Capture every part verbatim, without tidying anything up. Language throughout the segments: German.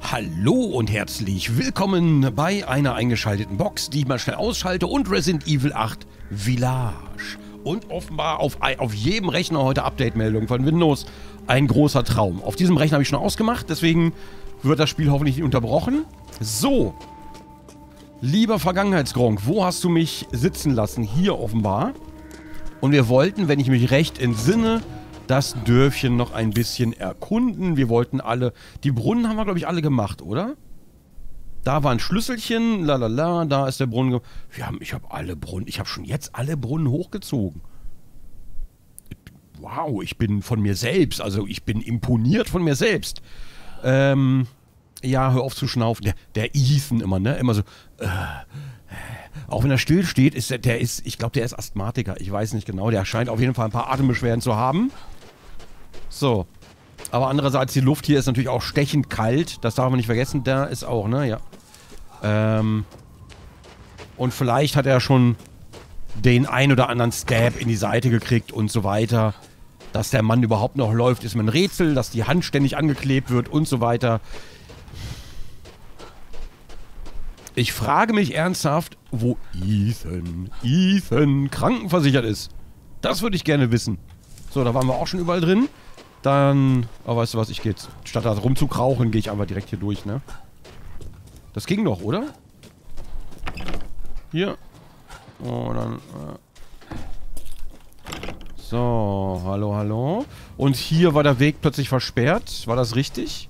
Hallo und herzlich willkommen bei einer eingeschalteten Box, die ich mal schnell ausschalte, und Resident Evil acht Village. Und offenbar auf, auf jedem Rechner heute Update-Meldungen von Windows. Ein großer Traum. Auf diesem Rechner habe ich schon ausgemacht, deswegen wird das Spiel hoffentlich nicht unterbrochen. So. Lieber Vergangenheitsgronk, wo hast du mich sitzen lassen? Hier offenbar. Und wir wollten, wenn ich mich recht entsinne, das Dörfchen noch ein bisschen erkunden. Wir wollten alle... Die Brunnen haben wir, glaube ich, alle gemacht, oder? Da war ein Schlüsselchen, lalala, da ist der Brunnen... Wir haben, ich habe alle Brunnen... Ich habe schon jetzt alle Brunnen hochgezogen. Wow, ich bin von mir selbst, also ich bin imponiert von mir selbst. Ähm... Ja, hör auf zu schnaufen. Der, der Ethan immer, ne? Immer so... Äh, auch wenn er still steht, ist der, der ist... Ich glaube, der ist Asthmatiker. Ich weiß nicht genau. Der scheint auf jeden Fall ein paar Atembeschwerden zu haben. So. Aber andererseits, die Luft hier ist natürlich auch stechend kalt. Das darf man nicht vergessen. Da ist auch, ne? Ja. Ähm. Und vielleicht hat er schon den ein oder anderen Stab in die Seite gekriegt und so weiter. Dass der Mann überhaupt noch läuft, ist mir ein Rätsel. Dass die Hand ständig angeklebt wird und so weiter. Ich frage mich ernsthaft, wo Ethan, Ethan krankenversichert ist. Das würde ich gerne wissen. So, da waren wir auch schon überall drin. Dann, oh, weißt du was, ich gehe jetzt, statt da rumzukrauchen, gehe ich einfach direkt hier durch, ne? Das ging doch, oder? Hier. Oh, dann, äh. So, hallo, hallo. Und hier war der Weg plötzlich versperrt. War das richtig?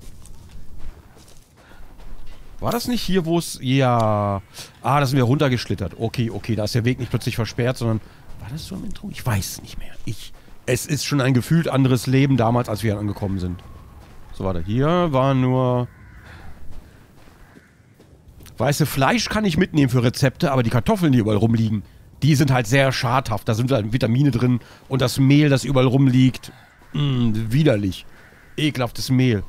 War das nicht hier, wo es... Ja. Ah, da sind wir runtergeschlittert. Okay, okay, da ist der Weg nicht plötzlich versperrt, sondern... War das so im Intro? Ich weiß es nicht mehr. Ich... Es ist schon ein gefühlt anderes Leben damals, als wir angekommen sind. So, warte. Hier war nur... Weißt du, Fleisch kann ich mitnehmen für Rezepte, aber die Kartoffeln, die überall rumliegen, die sind halt sehr schadhaft. Da sind halt Vitamine drin und das Mehl, das überall rumliegt, mh, widerlich. Ekelhaftes Mehl.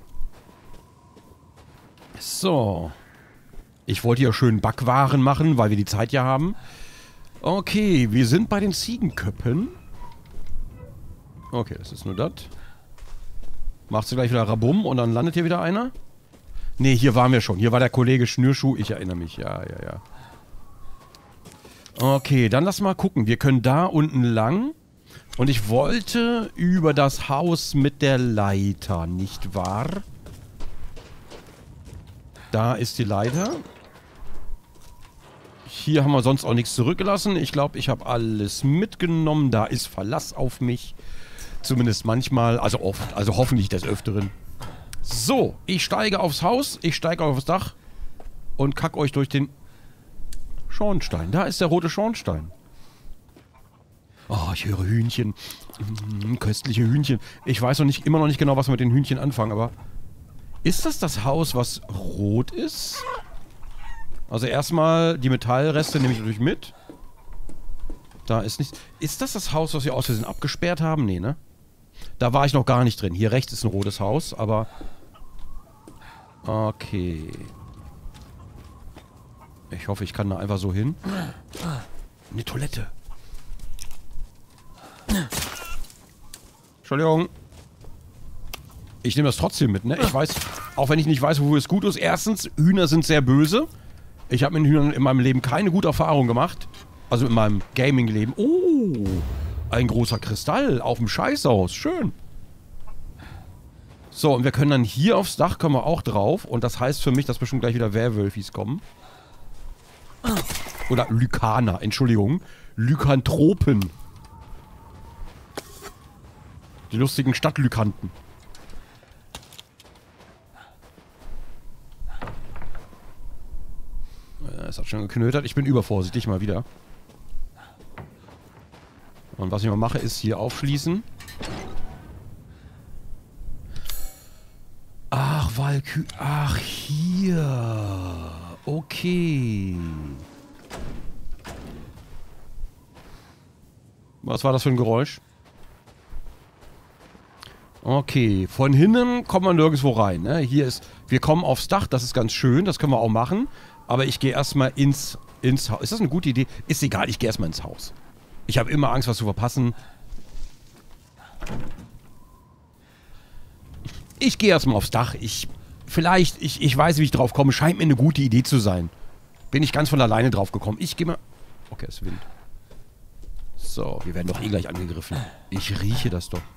So. Ich wollte hier schön Backwaren machen, weil wir die Zeit ja haben. Okay, wir sind bei den Ziegenköppen. Okay, das ist nur das. Machst du gleich wieder Rabum und dann landet hier wieder einer? Ne, hier waren wir schon. Hier war der Kollege Schnürschuh. Ich erinnere mich. Ja, ja, ja. Okay, dann lass mal gucken. Wir können da unten lang. Und ich wollte über das Haus mit der Leiter, nicht wahr? Da ist die Leiter. Hier haben wir sonst auch nichts zurückgelassen. Ich glaube, ich habe alles mitgenommen. Da ist Verlass auf mich. Zumindest manchmal. Also oft. Also hoffentlich des Öfteren. So, ich steige aufs Haus. Ich steige aufs Dach. Und kack euch durch den Schornstein. Da ist der rote Schornstein. Oh, ich höre Hühnchen. Mm, köstliche Hühnchen. Ich weiß noch nicht, immer noch nicht genau, was wir mit den Hühnchen anfangen, aber... Ist das das Haus, was rot ist? Also erstmal die Metallreste nehme ich natürlich mit. Da ist nichts. Ist das das Haus, was wir aus Versehen abgesperrt haben? Nee, ne? Da war ich noch gar nicht drin. Hier rechts ist ein rotes Haus, aber... Okay. Ich hoffe, ich kann da einfach so hin. Eine Toilette. Entschuldigung. Ich nehme das trotzdem mit, ne? Ich weiß, auch wenn ich nicht weiß, wofür es gut ist. Erstens, Hühner sind sehr böse. Ich habe mit Hühnern in meinem Leben keine gute Erfahrung gemacht. Also in meinem Gaming-Leben. Oh, ein großer Kristall auf dem Scheißhaus. Schön. So, und wir können dann hier aufs Dach, können wir auch drauf. Und das heißt für mich, dass bestimmt gleich wieder Werwölfis kommen. Oder Lykaner, Entschuldigung. Lykanthropen. Die lustigen Stadtlykanten. Es hat schon geknötert. Ich bin übervorsichtig mal wieder. Und was ich mal mache, ist hier aufschließen. Ach, Walkü... Ach, hier. Okay. Was war das für ein Geräusch? Okay, von hinten kommt man nirgendwo rein, ne? Hier ist... Wir kommen aufs Dach, das ist ganz schön, das können wir auch machen. Aber ich gehe erstmal ins, ins Haus. Ist das eine gute Idee? Ist egal, ich gehe erstmal ins Haus. Ich habe immer Angst, was zu verpassen. Ich gehe erstmal aufs Dach. Ich vielleicht, ich, ich weiß, wie ich drauf komme. Scheint mir eine gute Idee zu sein. Bin ich ganz von alleine drauf gekommen. Ich gehe mal... Okay, es ist Wind. So, wir werden doch eh gleich angegriffen. Ich rieche das doch.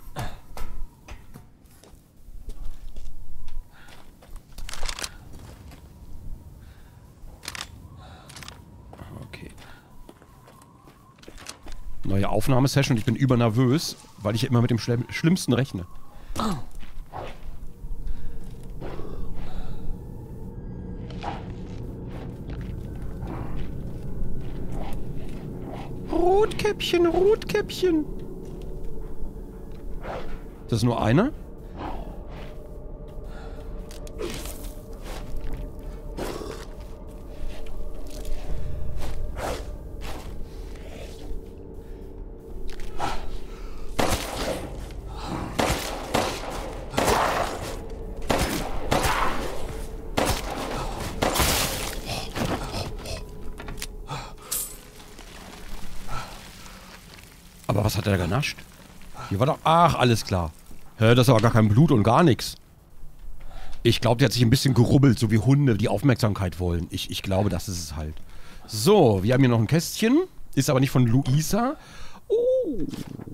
Okay. Neue Aufnahmesession und ich bin übernervös, weil ich immer mit dem Schl- Schlimmsten rechne. Rotkäppchen, Rotkäppchen. Das ist nur einer? Aber was hat er da genascht? Hier war doch... Ach, alles klar. Hä, das ist aber gar kein Blut und gar nichts. Ich glaube, der hat sich ein bisschen gerubbelt, so wie Hunde, die Aufmerksamkeit wollen. Ich, ich glaube, das ist es halt. So, wir haben hier noch ein Kästchen. Ist aber nicht von Luisa. Oh.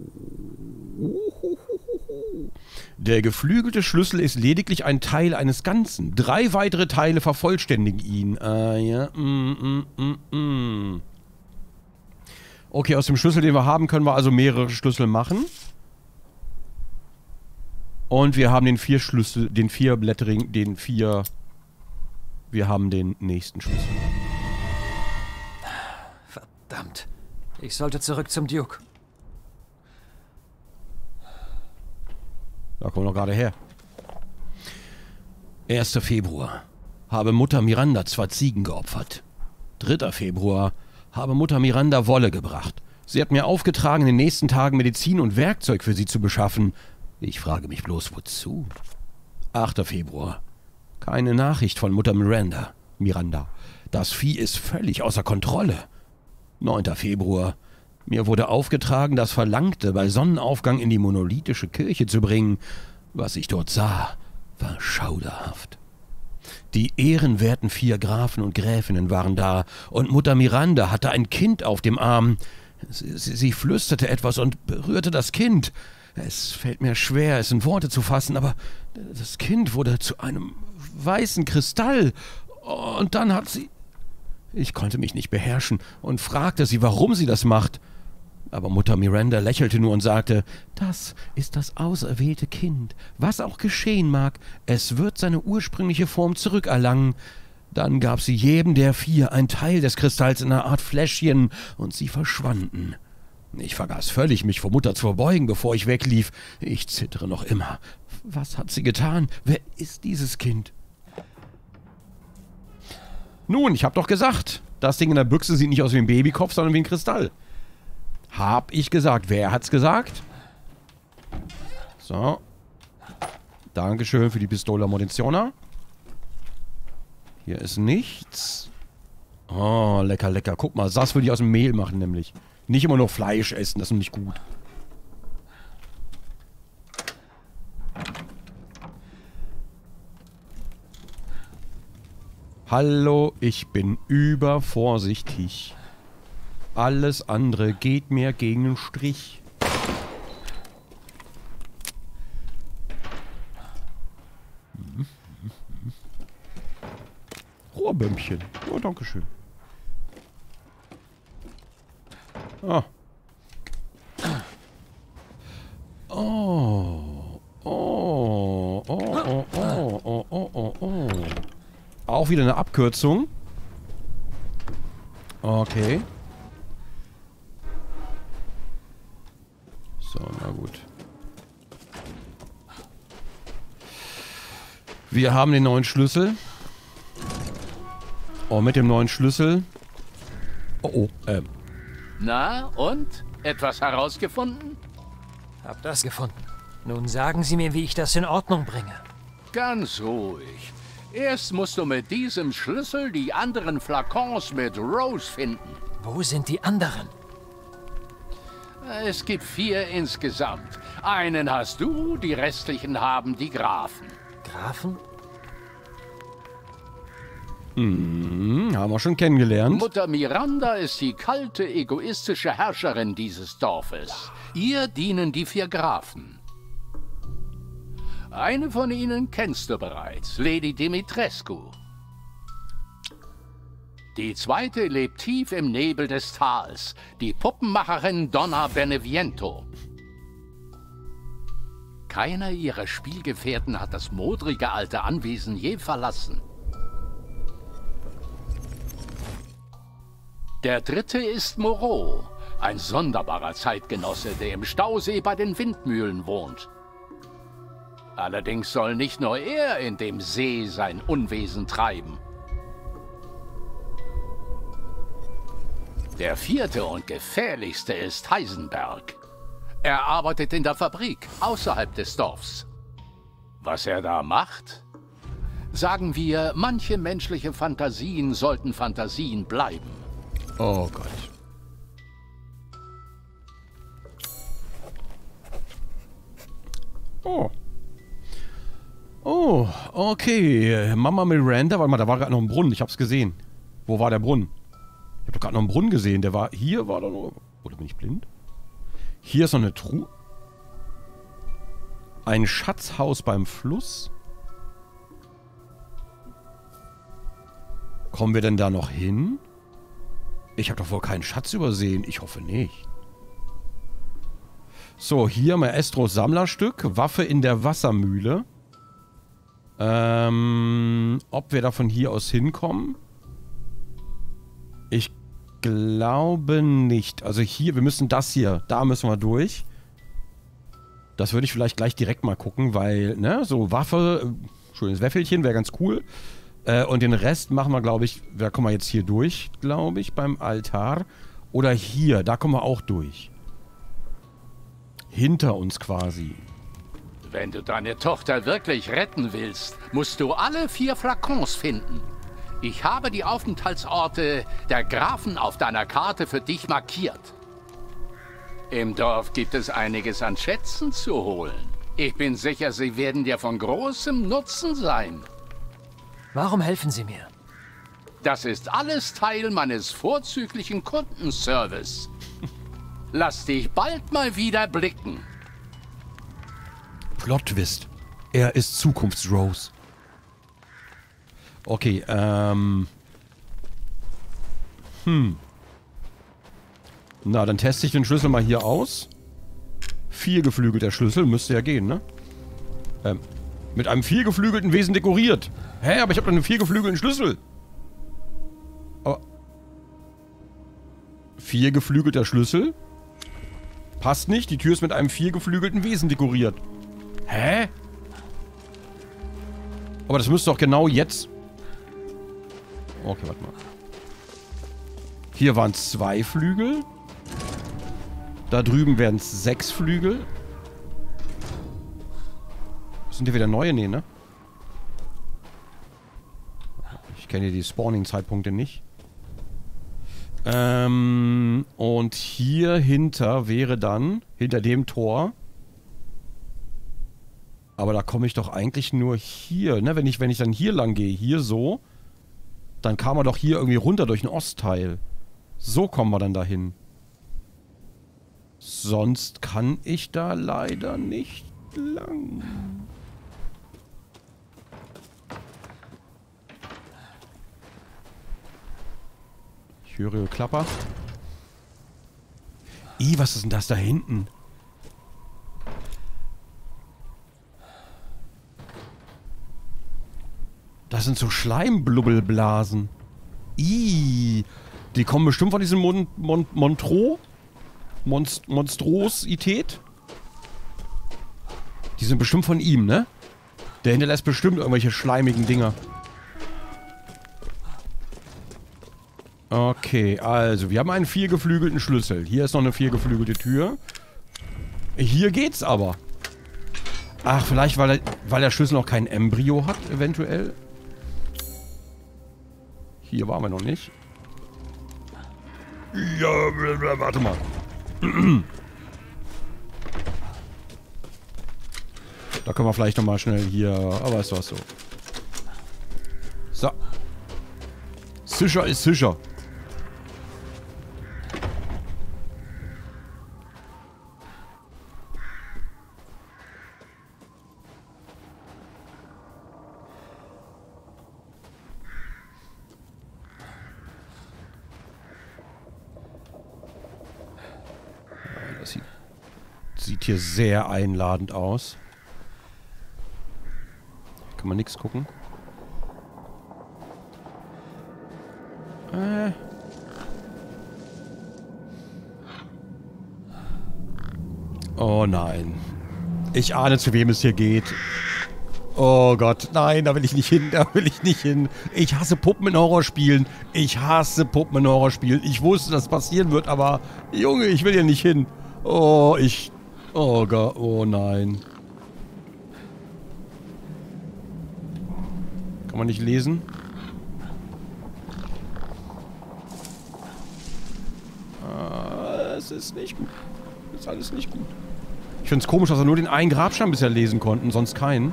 Der geflügelte Schlüssel ist lediglich ein Teil eines Ganzen. Drei weitere Teile vervollständigen ihn. Ah, ja. Mm, mm, mm, mm. Okay, aus dem Schlüssel, den wir haben, können wir also mehrere Schlüssel machen. Und wir haben den vier Schlüssel, den vierblätterigen, den vier... Wir haben den nächsten Schlüssel. Verdammt. Ich sollte zurück zum Duke. Da kommen wir noch gerade her. erster Februar. Habe Mutter Miranda zwei Ziegen geopfert. dritter Februar. Habe Mutter Miranda Wolle gebracht. Sie hat mir aufgetragen, in den nächsten Tagen Medizin und Werkzeug für sie zu beschaffen. Ich frage mich bloß, wozu? achter Februar. Keine Nachricht von Mutter Miranda. Miranda. Das Vieh ist völlig außer Kontrolle. neunter Februar. Mir wurde aufgetragen, das Verlangte bei Sonnenaufgang in die monolithische Kirche zu bringen. Was ich dort sah, war schauderhaft. Die ehrenwerten vier Grafen und Gräfinnen waren da, und Mutter Miranda hatte ein Kind auf dem Arm. Sie, sie, sie flüsterte etwas und berührte das Kind. Es fällt mir schwer, es in Worte zu fassen, aber das Kind wurde zu einem weißen Kristall. Und dann hat sie... Ich konnte mich nicht beherrschen und fragte sie, warum sie das macht. Aber Mutter Miranda lächelte nur und sagte, das ist das auserwählte Kind. Was auch geschehen mag, es wird seine ursprüngliche Form zurückerlangen. Dann gab sie jedem der vier ein Teil des Kristalls in einer Art Fläschchen und sie verschwanden. Ich vergaß völlig, mich vor Mutter zu verbeugen, bevor ich weglief. Ich zittere noch immer. Was hat sie getan? Wer ist dieses Kind? Nun, ich hab doch gesagt, das Ding in der Büchse sieht nicht aus wie ein Babykopf, sondern wie ein Kristall. Hab ich gesagt. Wer hat's gesagt? So. Dankeschön für die Pistola Muniziona. Hier ist nichts. Oh, lecker, lecker. Guck mal, das würde ich aus dem Mehl machen, nämlich. Nicht immer nur Fleisch essen, das ist nämlich gut. Hallo, ich bin übervorsichtig. Alles andere geht mir gegen den Strich. Rohrbömmchen. Oh, dankeschön. Ah. Oh. Oh. Oh, oh, oh, oh, oh, oh, oh. Auch wieder eine Abkürzung. Okay. So, na gut. Wir haben den neuen Schlüssel. Oh, mit dem neuen Schlüssel. Oh, oh, ähm. Na, und? Etwas herausgefunden? Hab das gefunden. Nun sagen Sie mir, wie ich das in Ordnung bringe. Ganz ruhig. Erst musst du mit diesem Schlüssel die anderen Flakons mit Rose finden. Wo sind die anderen? Es gibt vier insgesamt. Einen hast du, die restlichen haben die Grafen. Grafen? Hm, haben wir schon kennengelernt. Mutter Miranda ist die kalte, egoistische Herrscherin dieses Dorfes. Ihr dienen die vier Grafen. Eine von ihnen kennst du bereits, Lady Dimitrescu. Die zweite lebt tief im Nebel des Tals, die Puppenmacherin Donna Beneviento. Keiner ihrer Spielgefährten hat das modrige alte Anwesen je verlassen. Der dritte ist Moreau, ein sonderbarer Zeitgenosse, der im Stausee bei den Windmühlen wohnt. Allerdings soll nicht nur er in dem See sein Unwesen treiben. Der vierte und gefährlichste ist Heisenberg. Er arbeitet in der Fabrik außerhalb des Dorfs. Was er da macht? Sagen wir, manche menschliche Fantasien sollten Fantasien bleiben. Oh Gott. Oh. Oh, okay. Mama Miranda, warte mal, da war gerade noch ein Brunnen. Ich hab's gesehen. Wo war der Brunnen? Ich hab doch gerade noch einen Brunnen gesehen. Der war... Hier war doch noch... Oder bin ich blind? Hier ist noch eine Truhe. Ein Schatzhaus beim Fluss. Kommen wir denn da noch hin? Ich habe doch wohl keinen Schatz übersehen. Ich hoffe nicht. So, hier Maestros Sammlerstück. Waffe in der Wassermühle. Ähm, ob wir da von hier aus hinkommen? Ich glaube nicht. Also hier, wir müssen das hier. Da müssen wir durch. Das würde ich vielleicht gleich direkt mal gucken, weil, ne, so Waffe, schönes Wäffelchen, wäre ganz cool. Äh, und den Rest machen wir, glaube ich, da kommen wir jetzt hier durch, glaube ich, beim Altar. Oder hier, da kommen wir auch durch. Hinter uns quasi. Wenn du deine Tochter wirklich retten willst, musst du alle vier Flakons finden. Ich habe die Aufenthaltsorte der Grafen auf deiner Karte für dich markiert. Im Dorf gibt es einiges an Schätzen zu holen. Ich bin sicher, sie werden dir von großem Nutzen sein. Warum helfen Sie mir? Das ist alles Teil meines vorzüglichen Kundenservice. Lass dich bald mal wieder blicken. Plot-Twist. Er ist Zukunfts-Rose. Okay, ähm... Hm. Na, dann teste ich den Schlüssel mal hier aus. Viergeflügelter Schlüssel, müsste ja gehen, ne? Ähm, mit einem viergeflügelten Wesen dekoriert. Hä, aber ich habe doch einen viergeflügelten Schlüssel. Aber... Viergeflügelter Schlüssel? Passt nicht, die Tür ist mit einem viergeflügelten Wesen dekoriert. Hä? Aber das müsste doch genau jetzt... Okay, warte mal. Hier waren es zwei Flügel. Da drüben werden es sechs Flügel. Sind hier wieder neue? Nee, ne? Ich kenne die Spawning-Zeitpunkte nicht. Ähm, und hier hinter wäre dann, hinter dem Tor... Aber da komme ich doch eigentlich nur hier, ne? Wenn ich, wenn ich dann hier lang gehe, hier so, dann kam man doch hier irgendwie runter durch den Ostteil. So kommen wir dann dahin. Sonst kann ich da leider nicht lang. Ich höre Klapper. Ih, was ist denn das da hinten? Das sind so Schleimblubbelblasen. Ih. Die kommen bestimmt von diesem Mon Mon Montro. Monst Monstrosität. Die sind bestimmt von ihm, ne? Der hinterlässt bestimmt irgendwelche schleimigen Dinger. Okay, also, wir haben einen viergeflügelten Schlüssel. Hier ist noch eine viergeflügelte Tür. Hier geht's aber. Ach, vielleicht, weil, er, weil der Schlüssel noch kein Embryo hat, eventuell. Hier waren wir noch nicht. Ja, warte mal. Da können wir vielleicht nochmal schnell hier... Aber weißt du was, so. So. Sicher ist sicher. Das sieht, sieht hier sehr einladend aus. Kann man nichts gucken. Äh. Oh nein. Ich ahne, zu wem es hier geht. Oh Gott, nein, da will ich nicht hin, da will ich nicht hin. Ich hasse Puppen in Horrorspielen. Ich hasse Puppen in Horrorspielen. Ich wusste, dass passieren wird, aber Junge, ich will hier nicht hin. Oh, ich... Oh Gott, oh nein. Kann man nicht lesen? Ah, es ist nicht gut. Es ist alles nicht gut. Ich finde es komisch, dass wir nur den einen Grabstein bisher lesen konnten, sonst keinen.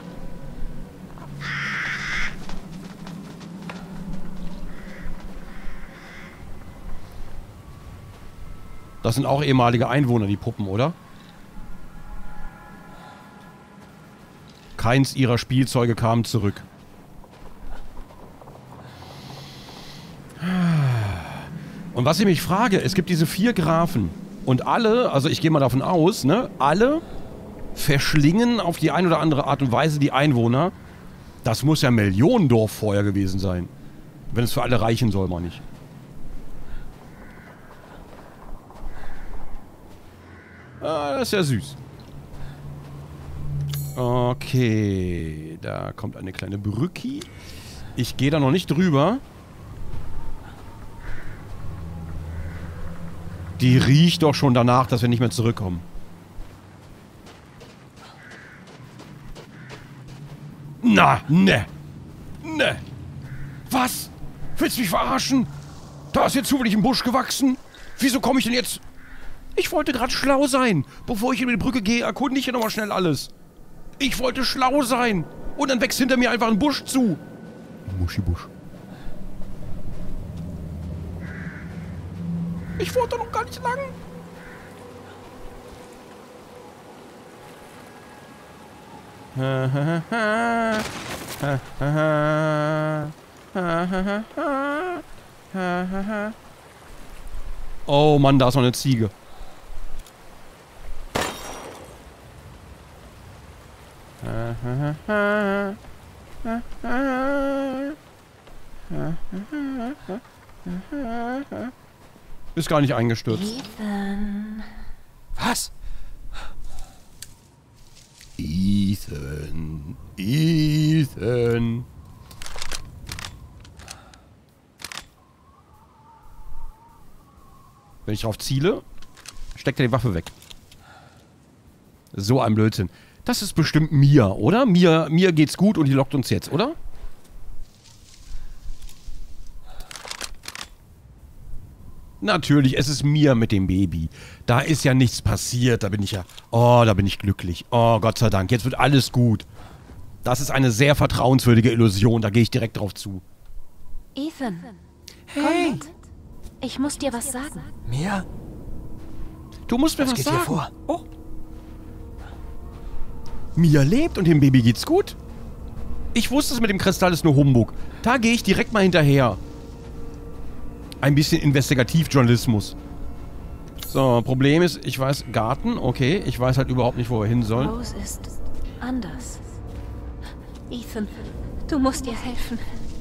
Das sind auch ehemalige Einwohner, die Puppen, oder? Keins ihrer Spielzeuge kam zurück. Und was ich mich frage, es gibt diese vier Grafen. Und alle, also ich gehe mal davon aus, ne, alle verschlingen auf die eine oder andere Art und Weise die Einwohner. Das muss ja Millionendorf vorher gewesen sein. Wenn es für alle reichen soll, meine ich. Ah, das ist ja süß. Okay, da kommt eine kleine Brücke. Ich gehe da noch nicht drüber. Die riecht doch schon danach, dass wir nicht mehr zurückkommen. Na, ne. Ne. Was? Willst du mich verarschen? Da ist jetzt zufällig ein Busch gewachsen. Wieso komme ich denn jetzt... Ich wollte gerade schlau sein. Bevor ich über die Brücke gehe, erkunde ich hier nochmal schnell alles. Ich wollte schlau sein. Und dann wächst hinter mir einfach ein Busch zu. Ein Muschibusch. Ich wollte noch gar nicht lang. Oh Mann, da ist noch eine Ziege. Ist gar nicht eingestürzt. Ethan. Was? Ethan. Ethan. Wenn ich drauf ziele, steckt er die Waffe weg. So ein Blödsinn. Das ist bestimmt Mia, oder? Mia, Mia geht's gut und die lockt uns jetzt, oder? Natürlich, es ist Mia mit dem Baby. Da ist ja nichts passiert. Da bin ich ja... Oh, da bin ich glücklich. Oh, Gott sei Dank. Jetzt wird alles gut. Das ist eine sehr vertrauenswürdige Illusion. Da gehe ich direkt drauf zu. Ethan. Hey. Komm, ich muss dir was sagen. Mia? Du musst mir Was was geht sagen. hier vor? Oh. Mia lebt und dem Baby geht's gut. Ich wusste es mit dem Kristall ist nur Humbug. Da gehe ich direkt mal hinterher. Ein bisschen Investigativjournalismus. So, Problem ist, ich weiß, Garten, okay. Ich weiß halt überhaupt nicht, wo wir hin sollen. Rose ist anders. Ethan, du musst ihr helfen.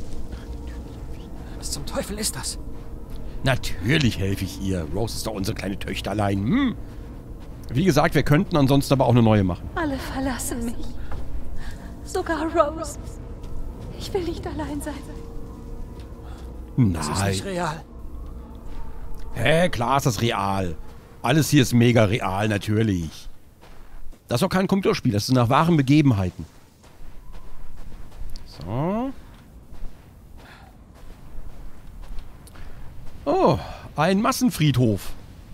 Was zum Teufel ist das? Natürlich helfe ich ihr. Rose ist doch unsere kleine Töchterlein. Hm. Wie gesagt, wir könnten ansonsten aber auch eine neue machen. Alle verlassen mich. Sogar Rose. Ich will nicht allein sein. Das ist nicht Nein. real. Hä, klar ist das real. Alles hier ist mega real, natürlich. Das ist doch kein Computerspiel, das ist nach wahren Begebenheiten. So. Oh, ein Massenfriedhof.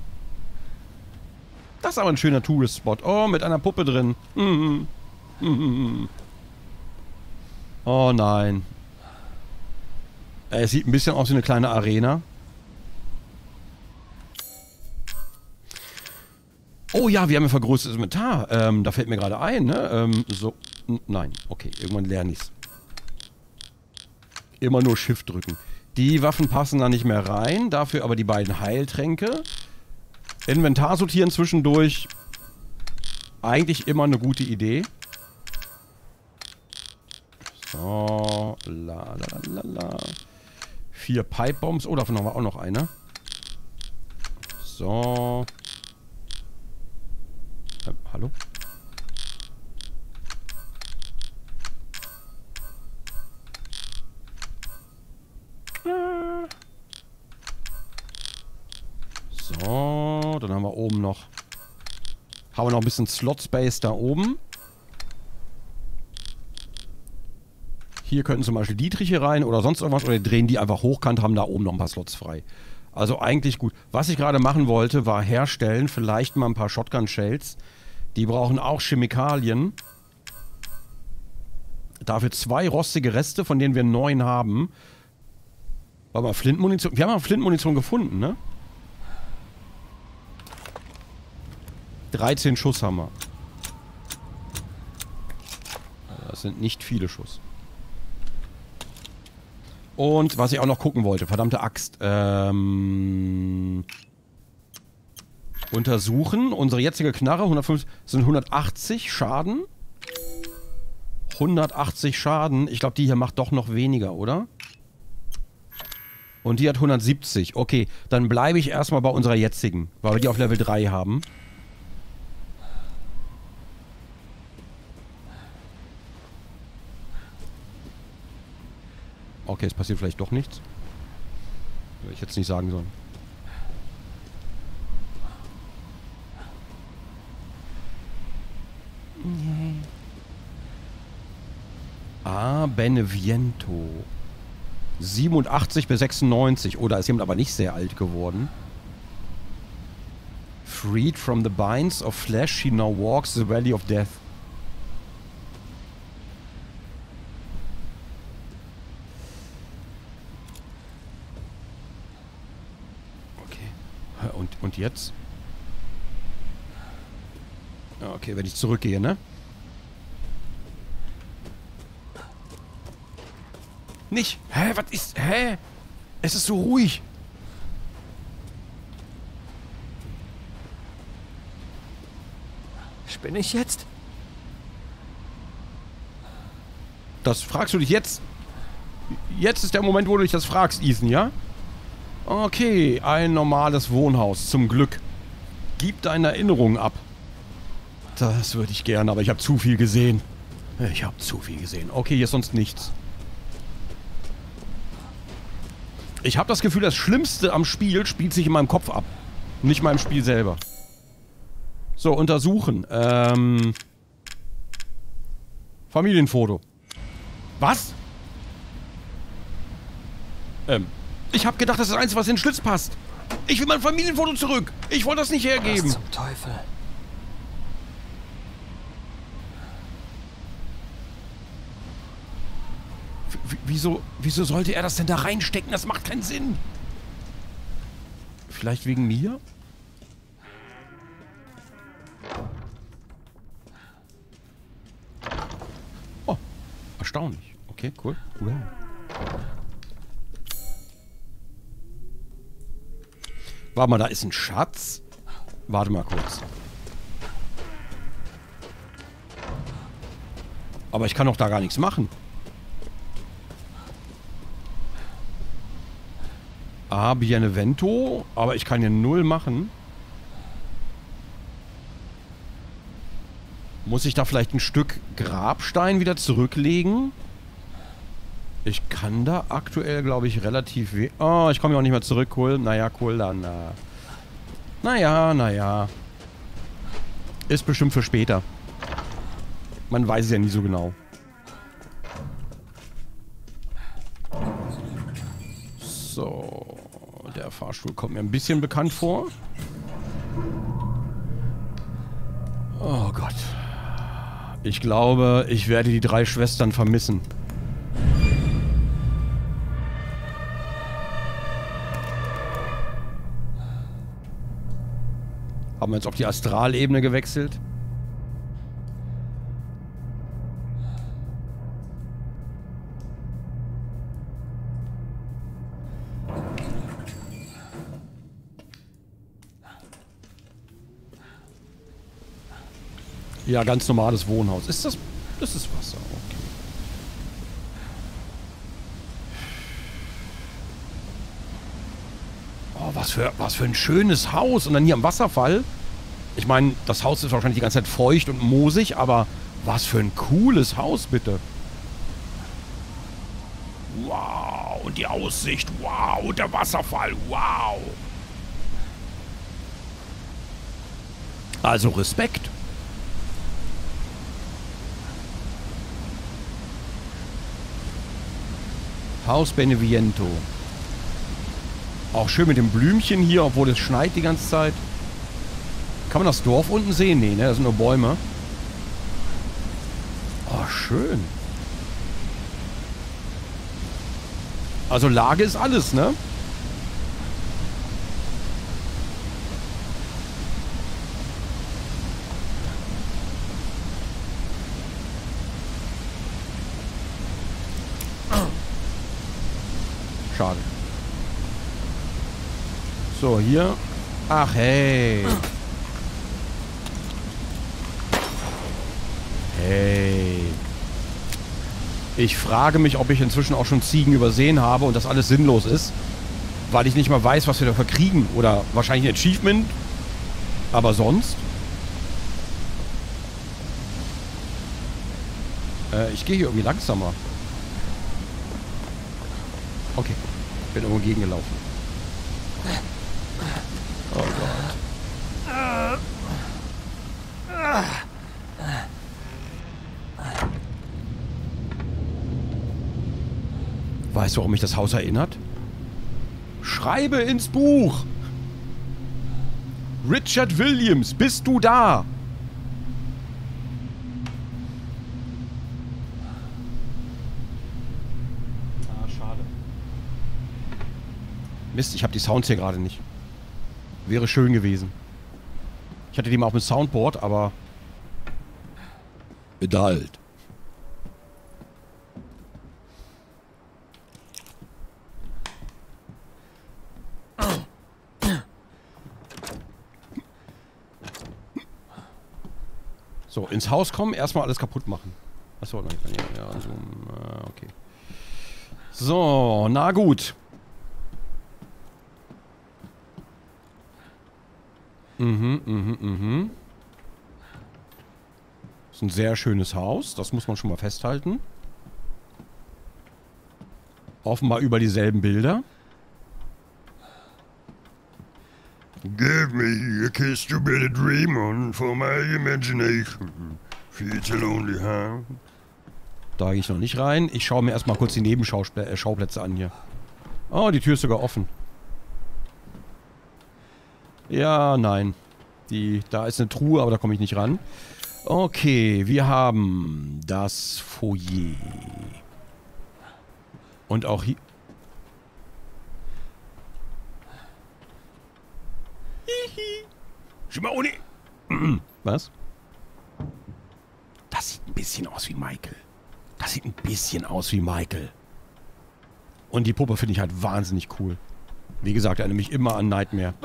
Das ist aber ein schöner Tourist-Spot. Oh, mit einer Puppe drin. Mhm. Mhm. Oh nein. Äh, es sieht ein bisschen aus wie eine kleine Arena. Oh ja, wir haben ein vergrößertes Inventar. Ähm, da fällt mir gerade ein, ne? Ähm, so. Nein, okay, irgendwann lerne ich's. Immer nur Shift drücken. Die Waffen passen da nicht mehr rein, dafür aber die beiden Heiltränke. Inventar sortieren zwischendurch. Eigentlich immer eine gute Idee. So, la la la la. Vier Pipebombs. Oh, davon haben wir auch noch eine. So. Äh, hallo? So, dann haben wir oben noch... Haben wir noch ein bisschen Slot-Space da oben. Hier könnten zum Beispiel Dietriche rein oder sonst irgendwas. Oder drehen die einfach hochkant, haben da oben noch ein paar Slots frei. Also eigentlich gut. Was ich gerade machen wollte, war herstellen. Vielleicht mal ein paar Shotgun-Shells. Die brauchen auch Chemikalien. Dafür zwei rostige Reste, von denen wir neun haben. Warte mal, Flintmunition. Wir haben mal Flintmunition gefunden, ne? dreizehn Schuss haben wir. Das sind nicht viele Schuss. Und was ich auch noch gucken wollte, verdammte Axt. Ähm, untersuchen. Unsere jetzige Knarre, hundertfünfzig, sind hundertachtzig Schaden. hundertachtzig Schaden. Ich glaube, die hier macht doch noch weniger, oder? Und die hat hundertsiebzig. Okay, dann bleibe ich erstmal bei unserer jetzigen, weil wir die auf Level drei haben. Okay, es passiert vielleicht doch nichts. Würde ich jetzt nicht sagen sollen. Nee. Ah, Beneviento. siebenundachtzig bis sechsundneunzig. Oh, da ist jemand aber nicht sehr alt geworden. Freed from the binds of flesh, she now walks the valley of death. Und, und jetzt? Okay, wenn ich zurückgehe, ne? Nicht? Hä? Was ist? Hä? Es ist so ruhig. Spinne ich jetzt? Das fragst du dich jetzt? Jetzt ist der Moment, wo du dich das fragst, Ethan, ja? Okay, ein normales Wohnhaus, zum Glück. Gib deine Erinnerungen ab. Das würde ich gerne, aber ich habe zu viel gesehen. Ich habe zu viel gesehen. Okay, hier ist sonst nichts. Ich habe das Gefühl, das Schlimmste am Spiel spielt sich in meinem Kopf ab. Nicht mal im Spiel selber. So, untersuchen. Ähm... Familienfoto. Was? Ähm... Ich habe gedacht, das ist das Einzige, was in den Schlitz passt. Ich will mein Familienfoto zurück. Ich wollte das nicht hergeben. Was zum Teufel? W wieso, wieso sollte er das denn da reinstecken? Das macht keinen Sinn. Vielleicht wegen mir? Oh, erstaunlich. Okay, cool. Wow. Warte mal, da ist ein Schatz. Warte mal kurz. Aber ich kann doch da gar nichts machen. Ah, Bienevento. Aber ich kann hier null machen. Muss ich da vielleicht ein Stück Grabstein wieder zurücklegen? Ich kann da aktuell, glaube ich, relativ weh... Oh, ich komme ja auch nicht mehr zurück, cool. Naja, cool, dann... Äh naja, naja. Ist bestimmt für später. Man weiß es ja nie so genau. So. Der Fahrstuhl kommt mir ein bisschen bekannt vor. Oh Gott. Ich glaube, ich werde die drei Schwestern vermissen. Haben wir jetzt auf die Astralebene gewechselt. Ja, ganz normales Wohnhaus. Ist das... Das ist Wasser, okay. Oh, was für, was für ein schönes Haus. Und dann hier am Wasserfall. Ich meine, das Haus ist wahrscheinlich die ganze Zeit feucht und moosig, aber was für ein cooles Haus, bitte. Wow, und die Aussicht, wow, und der Wasserfall, wow. Also Respekt. Haus Beneviento. Auch schön mit dem Blümchen hier, obwohl es schneit die ganze Zeit. Kann man das Dorf unten sehen? Nee, ne? Das sind nur Bäume. Oh, schön. Also Lage ist alles, ne? Schade. So, hier. Ach, hey. Hey. Ich frage mich, ob ich inzwischen auch schon Ziegen übersehen habe und das alles sinnlos ist. Weil ich nicht mal weiß, was wir dafür kriegen. Oder wahrscheinlich ein Achievement. Aber sonst. Äh, ich gehe hier irgendwie langsamer. Okay. Bin irgendwo gegengelaufen. Oh Gott. Weißt du, warum mich das Haus erinnert? Schreibe ins Buch! Richard Williams, bist du da? Mist, ich habe die Sounds hier gerade nicht. Wäre schön gewesen. Ich hatte die mal auf dem Soundboard, aber... Bedalt. So, ins Haus kommen, erstmal alles kaputt machen. Achso, nein, ja, ja, also, äh, okay. So, na gut. Mhm, mhm, mhm. Das ist ein sehr schönes Haus. Das muss man schon mal festhalten. Offenbar über dieselben Bilder. Give me a kiss to build a dream on for my imagination. Feels a lonely heart. Da gehe ich noch nicht rein. Ich schaue mir erstmal kurz die Nebenschauplätze an hier. Oh, die Tür ist sogar offen. Ja, nein. Die, da ist eine Truhe, aber da komme ich nicht ran. Okay, wir haben das Foyer. Und auch hier... Hihi. Schimaoni. Was? Das sieht ein bisschen aus wie Michael. Das sieht ein bisschen aus wie Michael. Und die Puppe finde ich halt wahnsinnig cool. Wie gesagt, erinnert mich immer an Nightmare.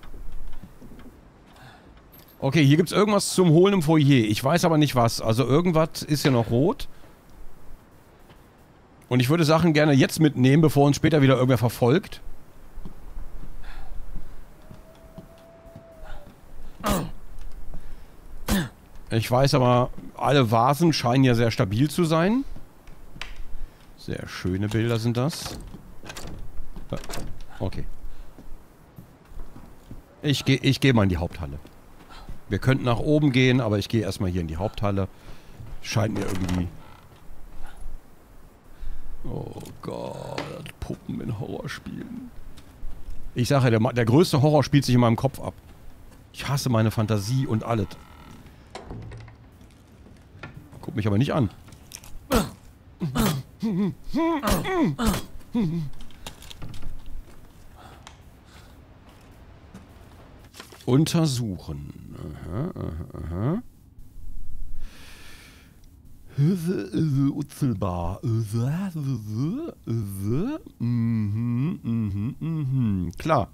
Okay, hier gibt es irgendwas zum Holen im Foyer. Ich weiß aber nicht was. Also irgendwas ist ja noch rot. Und ich würde Sachen gerne jetzt mitnehmen, bevor uns später wieder irgendwer verfolgt. Ich weiß aber, alle Vasen scheinen ja sehr stabil zu sein. Sehr schöne Bilder sind das. Okay. Ich gehe ich geh mal in die Haupthalle. Wir könnten nach oben gehen, aber ich gehe erstmal hier in die Haupthalle. Scheint mir irgendwie... Oh Gott, Puppen in Horrorspielen. Ich sage ja, der, der größte Horror spielt sich in meinem Kopf ab. Ich hasse meine Fantasie und alles. Guck mich aber nicht an. Untersuchen. Aha, aha, aha. Unzählbar. Mhm, mhm, mhm. Klar.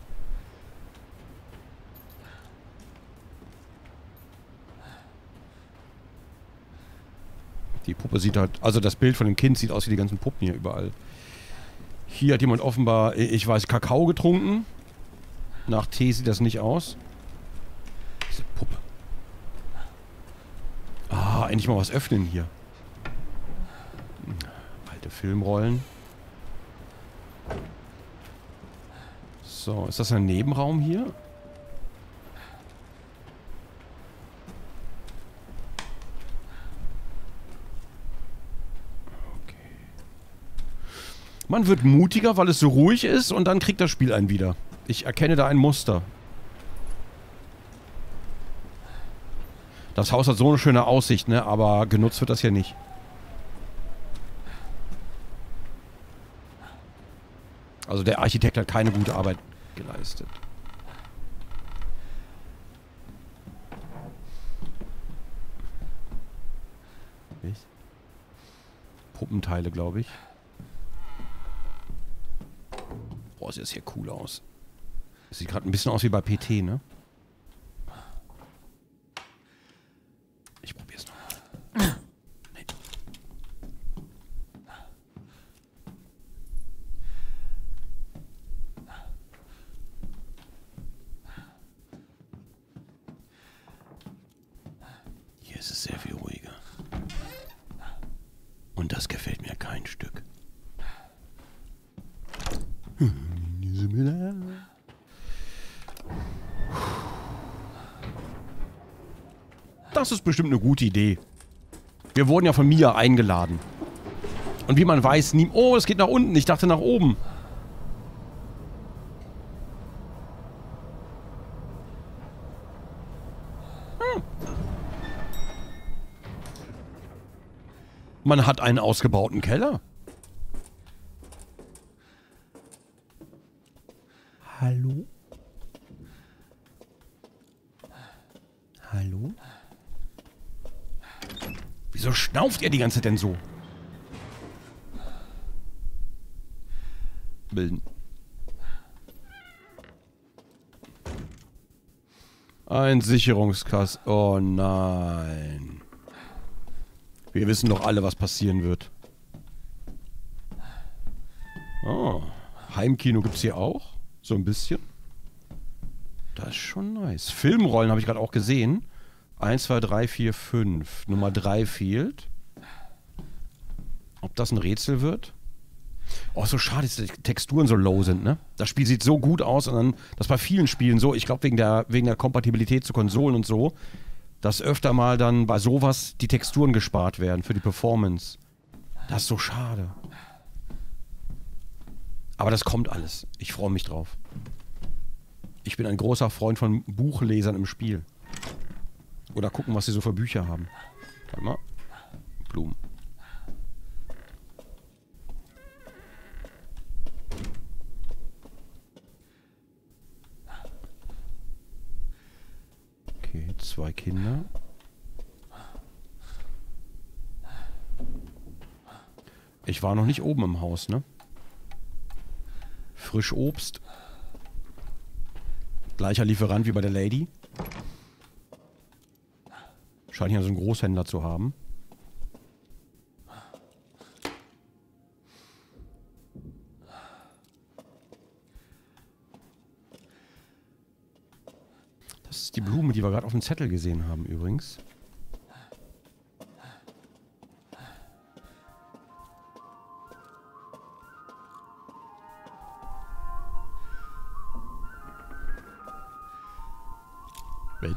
Die Puppe sieht halt, also das Bild von dem Kind sieht aus wie die ganzen Puppen hier überall. Hier hat jemand offenbar, ich weiß, Kakao getrunken. Nach Tee sieht das nicht aus. Diese Puppe. Ah, endlich mal was öffnen hier. Alte Filmrollen. So, ist das ein Nebenraum hier? Okay. Man wird mutiger, weil es so ruhig ist und dann kriegt das Spiel einen wieder. Ich erkenne da ein Muster. Das Haus hat so eine schöne Aussicht, ne? Aber genutzt wird das hier nicht. Also der Architekt hat keine gute Arbeit geleistet. Was? Puppenteile, glaube ich. Boah, sieht das hier cool aus. Das sieht gerade ein bisschen aus wie bei P T, ne? Ich probier's noch. Nee. Hier ist es sehr viel ruhiger. Und das gefällt mir kein Stück. Das ist bestimmt eine gute Idee. Wir wurden ja von Mia eingeladen. Und wie man weiß, nie... Oh, es geht nach unten. Ich dachte nach oben. Hm. Man hat einen ausgebauten Keller. Hallo? Hallo? Wieso schnauft ihr die ganze Zeit denn so? Bilden. Ein Sicherungskasten. Oh nein. Wir wissen doch alle, was passieren wird. Oh. Heimkino gibt's hier auch? So ein bisschen. Das ist schon nice. Filmrollen habe ich gerade auch gesehen. eins, zwei, drei, vier, fünf. Nummer drei fehlt. Ob das ein Rätsel wird? Oh, so schade, dass die Texturen so low sind, ne? Das Spiel sieht so gut aus und dann, das bei vielen Spielen so, ich glaube wegen der, wegen der Kompatibilität zu Konsolen und so, dass öfter mal dann bei sowas die Texturen gespart werden für die Performance. Das ist so schade. Aber das kommt alles. Ich freue mich drauf. Ich bin ein großer Freund von Buchlesern im Spiel. Oder gucken, was sie so für Bücher haben. Warte mal. Blumen. Okay, zwei Kinder. Ich war noch nicht oben im Haus, ne? Frischobst. Gleicher Lieferant wie bei der Lady. Scheint hier so einen Großhändler zu haben. Das ist die Blume, die wir gerade auf dem Zettel gesehen haben übrigens. Wait.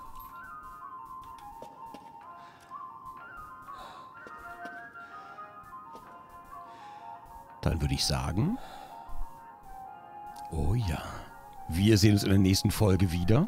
Dann würde ich sagen... Oh ja. Wir sehen uns in der nächsten Folge wieder.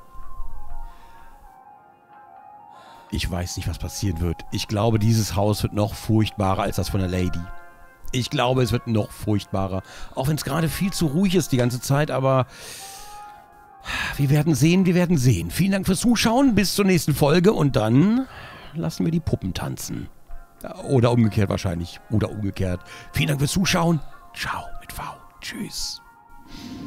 Ich weiß nicht, was passieren wird. Ich glaube, dieses Haus wird noch furchtbarer als das von der Lady. Ich glaube, es wird noch furchtbarer. Auch wenn es gerade viel zu ruhig ist die ganze Zeit, aber... wir werden sehen, wir werden sehen. Vielen Dank fürs Zuschauen, bis zur nächsten Folge und dann lassen wir die Puppen tanzen. Oder umgekehrt wahrscheinlich. Oder umgekehrt. Vielen Dank fürs Zuschauen. Ciao mit V. Tschüss.